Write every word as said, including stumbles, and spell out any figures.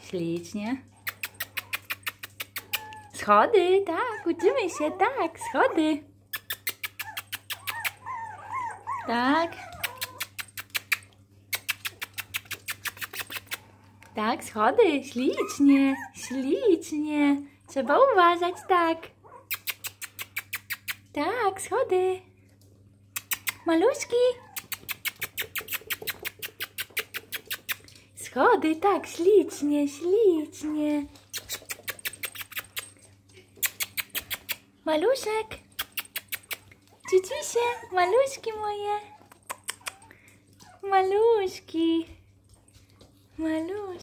Ślicznie. Schody, tak, uczymy się, tak, schody. Tak. Tak, schody, ślicznie, ślicznie. Trzeba uważać, tak. Tak, schody. Maluszki. Schody, tak, ślicznie, ślicznie. Maluszek. Ciuciusie, maluszki moje. Maluszki. Maluszki.